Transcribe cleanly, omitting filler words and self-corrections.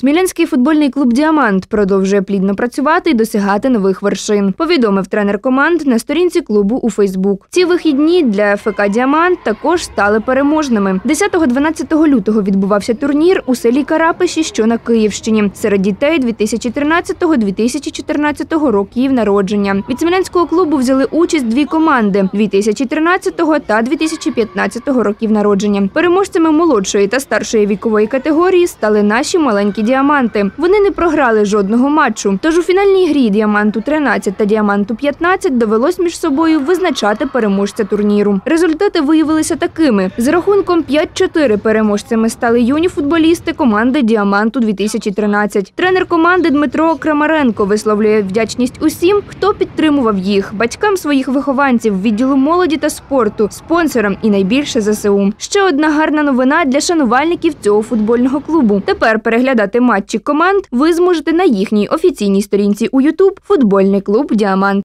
Смілянський футбольний клуб «Діамант» продовжує плідно працювати і досягати нових вершин, повідомив тренер команд на сторінці клубу у Фейсбук. Ці вихідні для ФК «Діамант» також стали переможними. 10-12 лютого відбувався турнір у селі Карапиші, що на Київщині, серед дітей 2013-2014 років народження. Від смілянського клубу взяли участь дві команди – 2013 та 2015 років народження. Переможцями молодшої та старшої вікової категорії стали наші маленькі «Діаманти». Вони не програли жодного матчу. Тож у фінальній грі «Діаманту-13» та «Діаманту-15» довелось між собою визначати переможця турніру. Результати виявилися такими. З рахунком 5-4 переможцями стали юні футболісти команди «Діаманту-2013». Тренер команди Дмитро Крамаренко висловлює вдячність усім, хто підтримував їх, батькам своїх вихованців, відділу молоді та спорту, спонсорам і найбільше ЗСУ. Ще одна гарна новина для шанувальників цього футбольного клубу. Тепер переглядати матчі команд ви зможете на їхній офіційній сторінці у YouTube «Футбольний клуб Діамант».